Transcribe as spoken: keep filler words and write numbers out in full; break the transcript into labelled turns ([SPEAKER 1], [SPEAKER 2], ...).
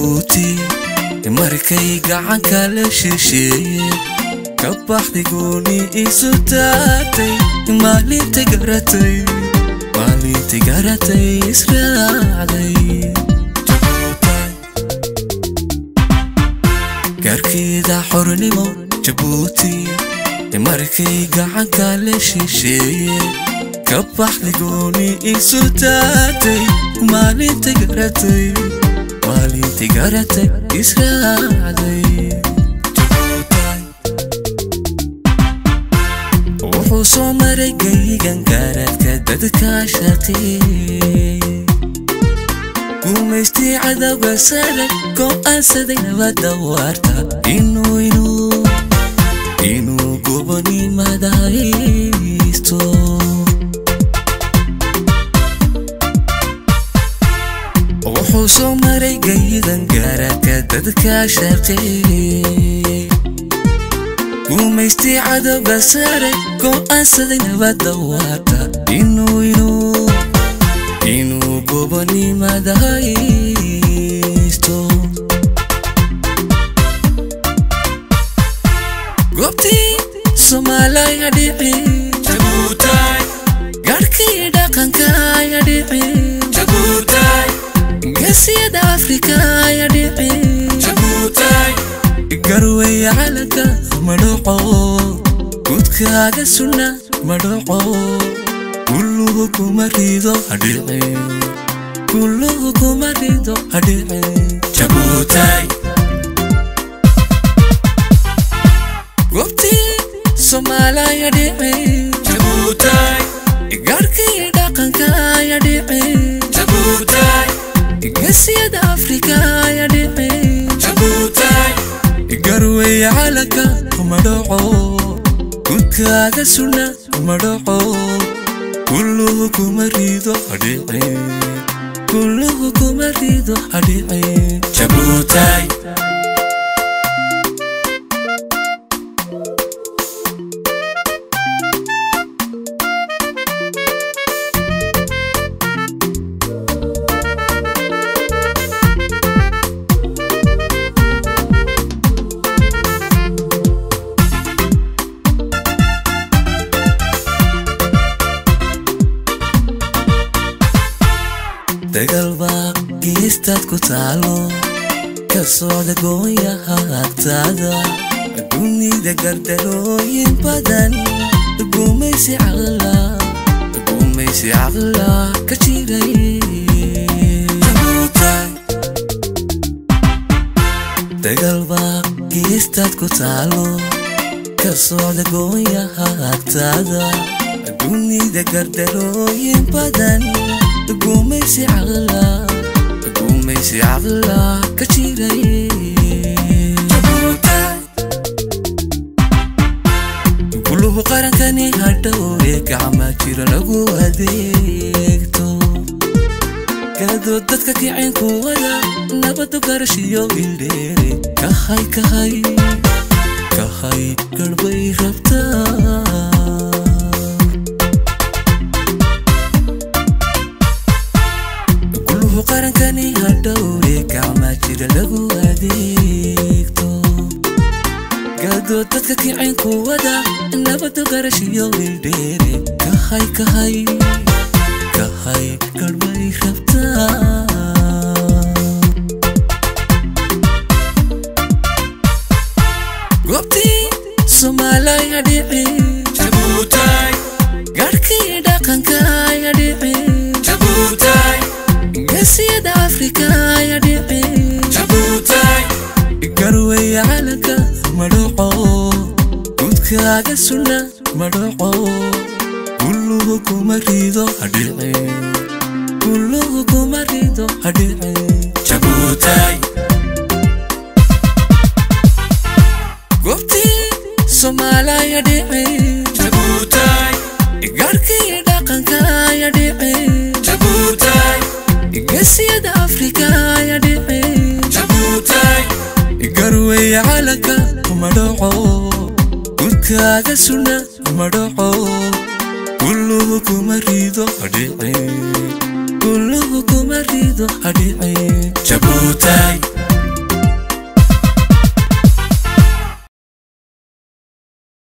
[SPEAKER 1] Jabuuti markay gacanka la shisheeyay ka baxday gooni isu taagtay maalinta garatay maalinta garatay israacday garkida xornimo Jabuuti markay gacanka la shisheeyay ka baxday gooni isu taagtay maalinta garatay maalinta garatay israacday wuxuu soo maray gaygan gaaradka dadka shaqeeyay gumaystii cadawga sare go'aansaday nabadda waarta inuu inuu inuu gobonimada haysto wuxuu soo maray gaygan gaaradka dadka shaqeeyay gumaystii cadawga sare go'aansaday nabadda waarta inuu inuu inuu gobonimada haysto goobtii Soomaaliya dhici Jabuuti garkii dhaqanka ya dhici Jabuuti geesiyada Afrika ya dhici Jabuuti garway calanka madhoqo gudkaaga sunna madhoqo kulluhu kuma rido hadhici kulluhu kuma rido hadhici Jabuuti goobtii Soomaaliya dhici Jabuuti garkii dhaqanka ya dhici Jabuuti geesiyada Afrika ya dhici Jabuuti garway calanka madhoqo gudkaaga sunna madhoqo kulluhu kuma rido hadhici kulluhu kuma rido hadhici Jabuuti dagalba geestad ku taalo ka socda gooyaha agtaada dunida gardarooyin badan gumaysi caqla gumaysi caqla ka jiray dagalba geestad ku taalo ka socda gooyaha agtaada dunida gardarooyin badan gumaysi caqla gumaysi caqla ka jiray Jabuuti kulluhu qarankani hadhow ee gacma jira lagu adeegto gado dadka kicin kuwada nabadu garashiyo indheere kahay kahay kahay garbay rabtaa qarankani hadhow ee gacma jira lagu adeegto gado dadka kicin kuwada nabadu garashiyo indheere kahay kahay kahay garbay rabtaa goobtii Soomaaliya dhici Jabuuti garkii dhaqanka ya dhici Jabuuti geesiyada Afrika ya dhici Jabuuti garway calanka madhoqo gudkaaga sunna madhoqo kulluhu kuma rido hadhici kulluhu kuma rido hadhici Jabuuti goobtii Soomaaliya dhici Jabuuti garkii dhaqanka ya dhici Jabuuti geesiyada Afrika ya dhici Jabuuti garway calanka madhoqo gudkaaga sunna madhoqo kulluhu kuma rido hadhici كله كمريضو أدعي جبوتاي